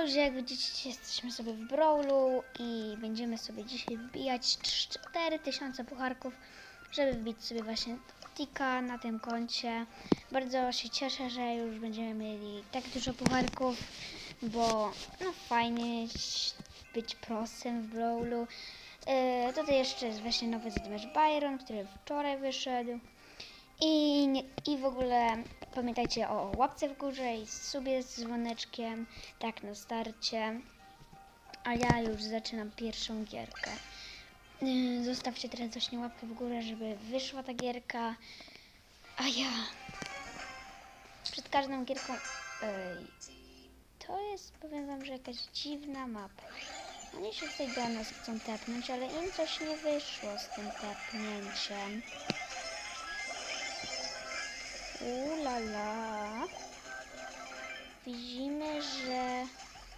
ludzie, jak widzicie, jesteśmy sobie w Brawlu i będziemy sobie dzisiaj wbijać 4000 pucharków, żeby wbić sobie właśnie tika na tym koncie. Bardzo się cieszę, że już będziemy mieli tak dużo pucharków, bo no fajnie być prosem w Brawlu. Tutaj jeszcze jest właśnie nowy zadymiarz Byron, który wczoraj wyszedł. I w ogóle pamiętajcie o łapce w górze i subie z dzwoneczkiem, tak na starcie. A ja już zaczynam pierwszą gierkę. Zostawcie teraz właśnie łapkę w górę, żeby wyszła ta gierka. A ja przed każdą gierką... to jest, powiem wam, że jakaś dziwna mapa. Oni się tutaj do nas chcą tepnąć, ale im coś nie wyszło z tym tepnięciem. Ulala. Widzimy, że...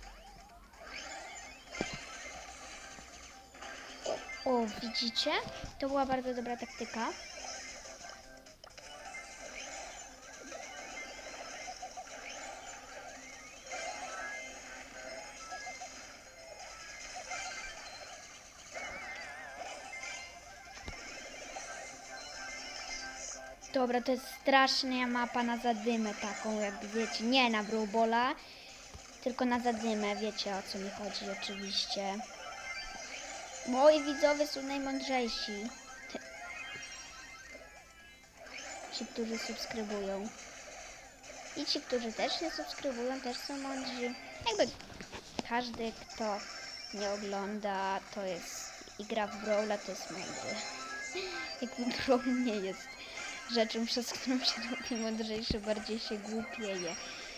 O, widzicie? To była bardzo dobra taktyka. Dobra, to jest straszna mapa na zadymę taką, jakby wiecie, nie na Brawlbola, tylko na zadymę, wiecie o co mi chodzi oczywiście. Moi widzowie są najmądrzejsi. Ci, którzy subskrybują. I ci, którzy też nie subskrybują, też są mądrzy. Jakby każdy, kto nie ogląda, to jest i gra w Brawla, to jest mądry. Jakby Brawl nie jest rzeczą, przez którą się robi mądrzejszy, bardziej się głupieje.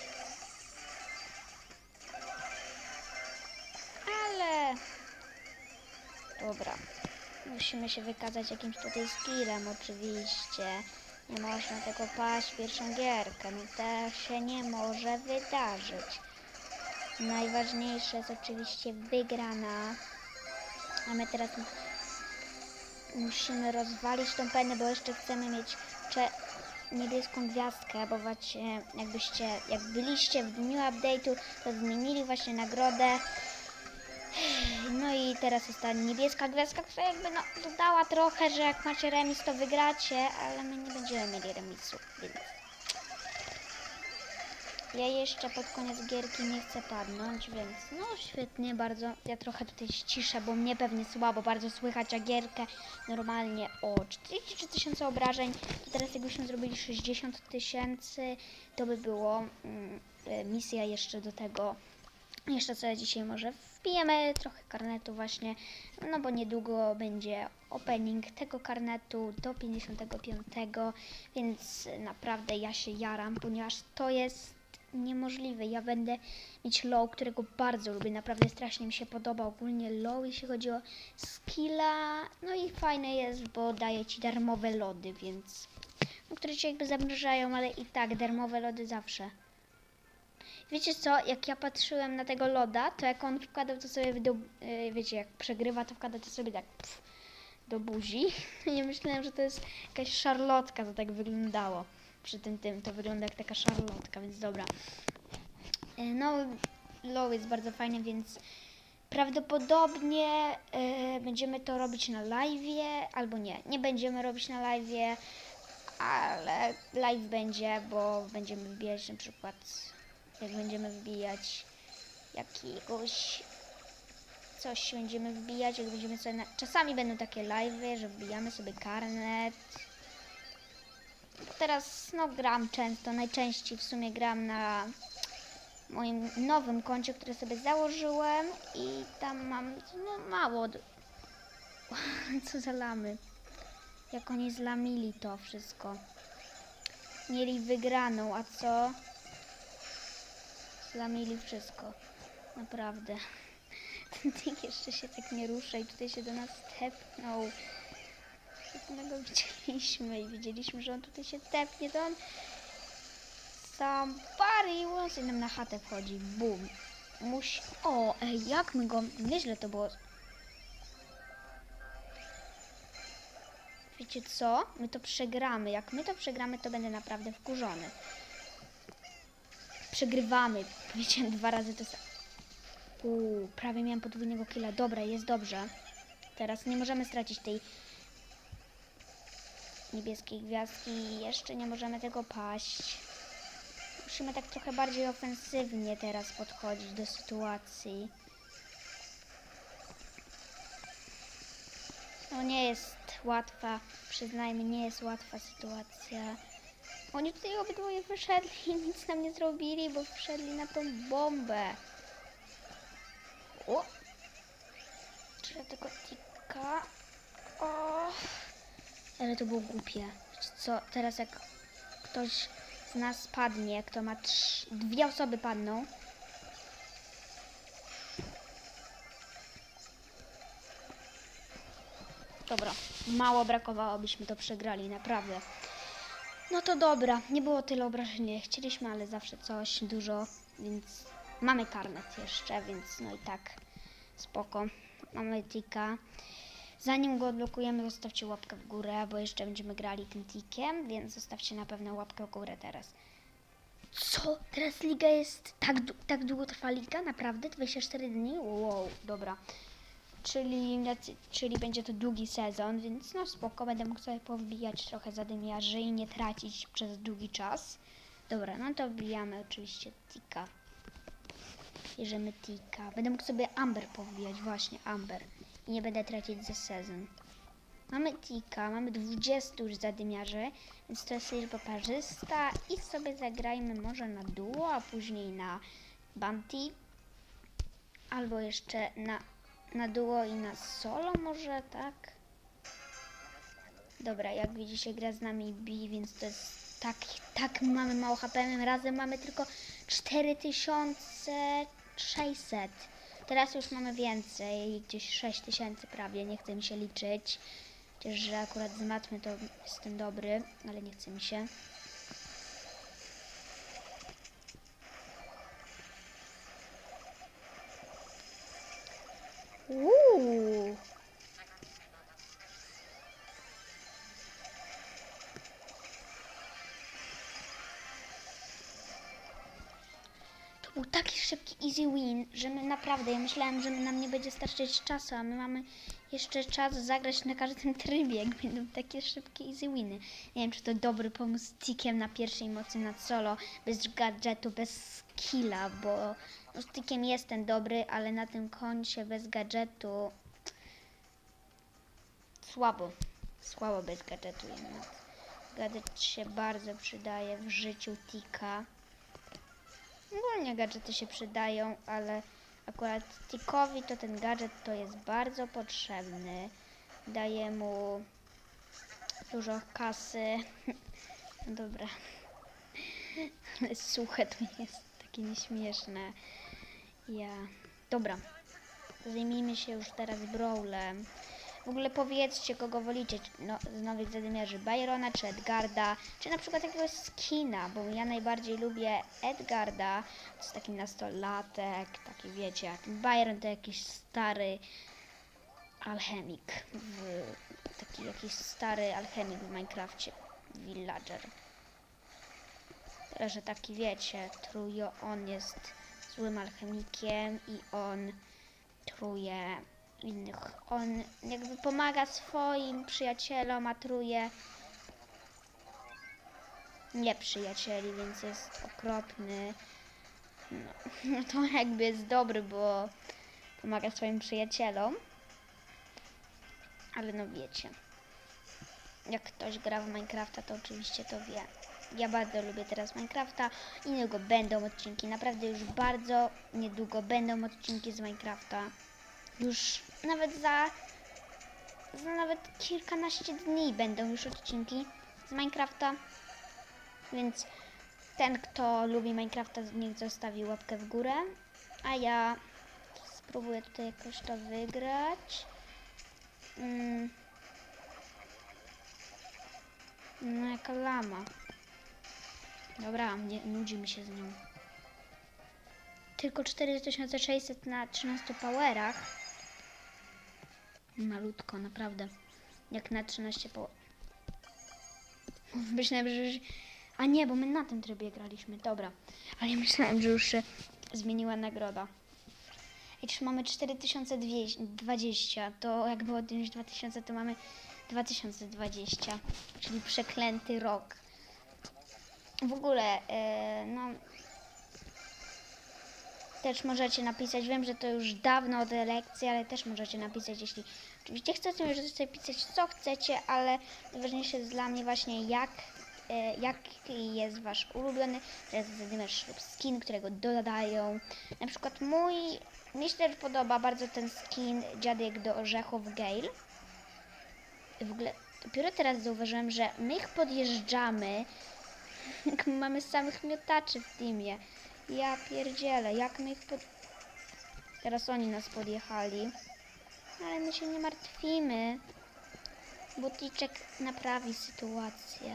Ale... Dobra. Musimy się wykazać jakimś tutaj skillem, oczywiście. Nie można tego paść w pierwszą gierkę. No to się nie może wydarzyć. Najważniejsze jest oczywiście wygrana. A my teraz musimy rozwalić tą penę, bo jeszcze chcemy mieć niebieską gwiazdkę, bo właśnie jak byliście w dniu update'u, to zmienili właśnie nagrodę. No i teraz jest ta niebieska gwiazdka, która jakby no dodała trochę, że jak macie remis, to wygracie, ale my nie będziemy mieli remisu, więc ja jeszcze pod koniec gierki nie chcę padnąć, więc no świetnie, bardzo. Ja trochę tutaj ściszę, bo mnie pewnie słabo bardzo słychać, a gierkę normalnie o 43 000 obrażeń. To teraz jakbyśmy zrobili 60 000, to by było misja jeszcze do tego. Jeszcze co dzisiaj może wbijemy trochę karnetu właśnie, no bo niedługo będzie opening tego karnetu do 55, więc naprawdę ja się jaram, ponieważ to jest niemożliwe. Ja będę mieć low, którego bardzo lubię, naprawdę strasznie mi się podoba ogólnie low, jeśli chodzi o skilla, no i fajne jest, bo daje ci darmowe lody, więc no, które cię jakby zamrażają, ale i tak darmowe lody zawsze. Wiecie co, jak ja patrzyłem na tego loda, to jak on wkładał to sobie wiecie, jak przegrywa, to wkłada to sobie tak do buzi. Nie myślałem, że to jest jakaś szarlotka, to tak wyglądało. Przy tym to wygląda jak taka szarlotka, więc dobra. No, low jest bardzo fajny, więc prawdopodobnie będziemy to robić na live'ie, albo nie będziemy robić na live'ie, ale live będzie, bo będziemy wbijać na przykład... Jak będziemy wbijać jakiegoś coś będziemy wbijać, jak będziemy sobie czasami będą takie live'y, że wbijamy sobie karnet. Bo teraz no gram często, najczęściej w sumie gram na moim nowym koncie, które sobie założyłem i tam mam no mało. Co za lamy. Jak oni zlamili to wszystko. Mieli wygraną, a co? Zlamili wszystko. Naprawdę. Ten tyk jeszcze się tak nie rusza i tutaj się do nas tepnął. My go widzieliśmy i widzieliśmy, że on tutaj się tepnie, to on somebody wants i nam na chatę wchodzi. Bum. O, ej, jak my go... Nieźle to było. Wiecie co? My to przegramy. Jak my to przegramy, to będę naprawdę wkurzony. Przegrywamy. Powiedziałem 2 razy to samo. Prawie miałem podwójnego killa. Dobra, jest dobrze. Teraz nie możemy stracić tej niebieskiej gwiazdki. Jeszcze nie możemy tego paść. Musimy tak trochę bardziej ofensywnie teraz podchodzić do sytuacji. No nie jest łatwa, przyznajmy, nie jest łatwa sytuacja. Oni tutaj obydwoje wyszedli i nic nam nie zrobili, bo wszedli na tą bombę. O! Trzeba tego tika. O! Ale to było głupie. Co, teraz jak ktoś z nas padnie, kto ma dwie osoby padną. Dobra, mało brakowało, byśmy to przegrali, naprawdę. No to dobra, nie było tyle obrażeń, ile chcieliśmy, ale zawsze coś, dużo, więc mamy karnet jeszcze, więc no i tak, spoko. Mamy tika. Zanim go odblokujemy, zostawcie łapkę w górę, bo jeszcze będziemy grali tym tikiem, więc zostawcie na pewno łapkę w górę teraz. Co? Teraz liga jest... Tak długo trwa liga? Naprawdę? 24 dni? Wow, dobra. Czyli będzie to długi sezon, więc no spoko, będę mógł sobie powbijać trochę zadymiarzy i nie tracić przez długi czas. Dobra, no to wbijamy oczywiście tika. Bierzemy tika. Będę mógł sobie Amber powbijać, właśnie Amber. I nie będę tracić za sezon. Mamy tika, mamy 20 już zadymiarzy, więc to jest liczba parzysta i sobie zagrajmy może na duo, a później na bounty. Albo jeszcze na duo i na solo może, tak? Dobra, jak widzicie gra z nami B, więc to jest tak mamy mało HP, my razem mamy tylko 4600. Teraz już mamy więcej, gdzieś 6000 prawie, nie chce mi się liczyć. Chociaż, że akurat z matmy to jestem dobry, ale nie chce mi się. To był taki szybki easy win, że my naprawdę, ja myślałem, że nam nie będzie starczyć czasu, a my mamy jeszcze czas zagrać na każdym trybie, jak będą takie szybkie easy winy. Nie wiem, czy to dobry pomysł z tikiem na pierwszej mocy na solo, bez gadżetu, bez skilla, bo no, z tikiem jest ten dobry, ale na tym koncie bez gadżetu słabo bez gadżetu jednak. Gadżet się bardzo przydaje w życiu tika. Ogólnie gadżety się przydają, ale akurat tikowi to ten gadżet to jest bardzo potrzebny. Daje mu dużo kasy. No dobra. Suche to jest takie nieśmieszne. Dobra. Zajmijmy się już teraz Brawlem. W ogóle powiedzcie, kogo wolicie, no, z nowych zadymiarzy, Byrona czy Edgarda, czy na przykład jakiegoś skina, bo ja najbardziej lubię Edgarda, to jest taki nastolatek, taki wiecie, a Byron to jakiś stary alchemik, taki jakiś stary alchemik w Minecrafcie, villager. Tyle, że taki wiecie, on jest złym alchemikiem i on truje innych. On jakby pomaga swoim przyjacielom, a truje nieprzyjacieli, więc jest okropny. No to jakby jest dobry, bo pomaga swoim przyjacielom. Ale no wiecie, jak ktoś gra w Minecrafta, to oczywiście to wie. Ja bardzo lubię teraz Minecrafta i niedługo będą odcinki. Naprawdę już bardzo niedługo będą odcinki z Minecrafta. Już nawet za nawet kilkanaście dni będą już odcinki z Minecrafta. Więc ten, kto lubi Minecrafta, niech zostawi łapkę w górę. A ja spróbuję tutaj jakoś to wygrać. No jaka lama. Dobra, nudzi mi się z nią. Tylko 4600 na 13 powerach. Malutko, naprawdę. Jak na 13 power. Myślałem, że już... A nie, bo my na tym trybie graliśmy. Dobra. Ale ja myślałem, że już się zmieniła nagroda. I już mamy 4020, to jak było 2000, to mamy 2020, czyli przeklęty rok. W ogóle, no, też możecie napisać, wiem, że to już dawno od lekcji, ale też możecie napisać, jeśli oczywiście chcecie, możecie sobie pisać co chcecie, ale najważniejsze jest dla mnie właśnie jaki jest wasz ulubiony, lub skin, którego dodają. Na przykład mi się też podoba bardzo ten skin Dziadek do Orzechów Gale. W ogóle dopiero teraz zauważyłem, że my ich podjeżdżamy, mamy samych miotaczy w teamie. Ja pierdzielę, jak my ich Teraz oni nas podjechali. Ale my się nie martwimy. Boticzek naprawi sytuację.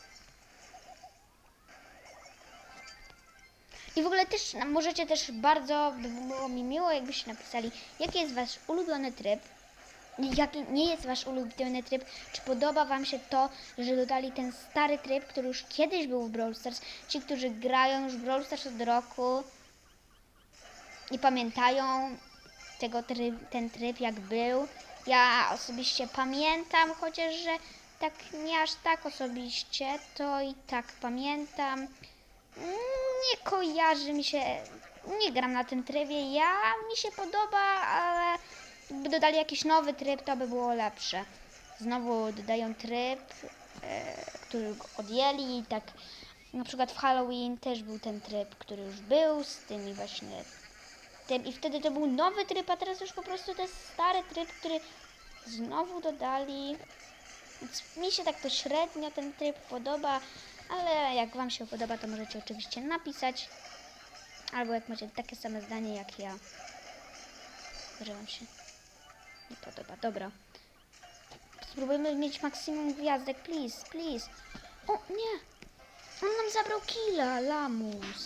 I w ogóle też możecie też bardzo, by było mi miło, jakbyście napisali, jaki jest wasz ulubiony tryb. Jaki nie jest wasz ulubiony tryb, czy podoba wam się to, że dodali ten stary tryb, który już kiedyś był w Brawl Stars. Ci, którzy grają już w Brawl Stars od roku i pamiętają ten tryb jak był. Ja osobiście pamiętam, chociaż że tak nie aż tak osobiście, to i tak pamiętam. Nie kojarzy mi się, nie gram na tym trybie, mi się podoba, ale gdyby dodali jakiś nowy tryb, to by było lepsze. Znowu dodają tryb, który odjęli i tak na przykład w Halloween też był ten tryb, który już był z tymi właśnie tym i wtedy to był nowy tryb, a teraz już po prostu to jest stary tryb, który znowu dodali. Więc mi się tak to średnio ten tryb podoba, ale jak wam się podoba, to możecie oczywiście napisać. Albo jak macie takie same zdanie jak ja, że wam się nie podoba. Dobra. Spróbujmy mieć maksimum gwiazdek, please, please. O, nie! On nam zabrał killa, lamus.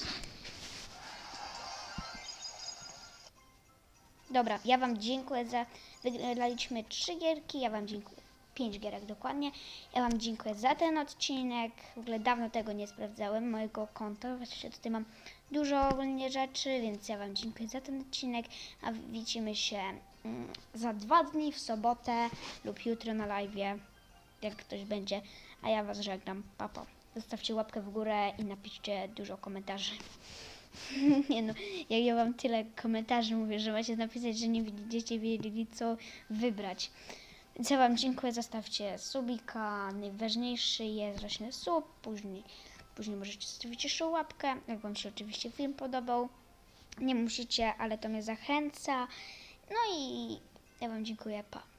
Dobra, ja wam dziękuję za... Wygraliśmy 3 gierki, ja wam dziękuję. 5 gierek dokładnie. Ja wam dziękuję za ten odcinek. W ogóle dawno tego nie sprawdzałem, mojego konta. Właściwie tutaj mam dużo ogólnie rzeczy, więc ja wam dziękuję za ten odcinek. A widzimy się za 2 dni w sobotę lub jutro na live'ie, jak ktoś będzie. A ja was żegnam. Pa, pa. Zostawcie łapkę w górę i napiszcie dużo komentarzy. Nie no, jak ja wam tyle komentarzy mówię, że macie napisać, że nie będziecie wiedzieli co wybrać. Więc ja wam dziękuję, zostawcie subika, najważniejszy jest właśnie sub, później możecie zostawić jeszcze łapkę, jak wam się oczywiście film podobał. Nie musicie, ale to mnie zachęca. No i ja wam dziękuję, pa.